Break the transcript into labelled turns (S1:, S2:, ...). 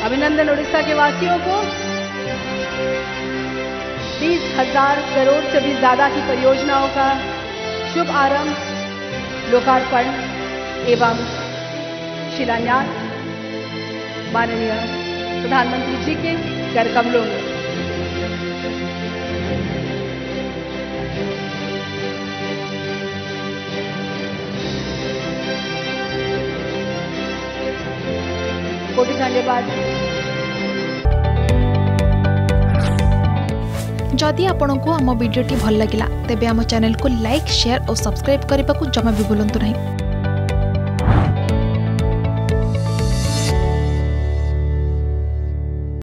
S1: अभिनंदन उड़ीसा के वासियों को 20,000 करोड़ से भी ज्यादा की परियोजनाओं का शुभ आरंभ, लोकार्पण एवं शिलान्यास माननीय प्रधानमंत्री जी के कर कमलों में। कोटि धन्यवाद।
S2: जदि आपंक आम भिडी भल लगा तेब आम चैनल को लाइक, शेयर और सब्सक्राइब करने को जमा भी भूलु नहीं।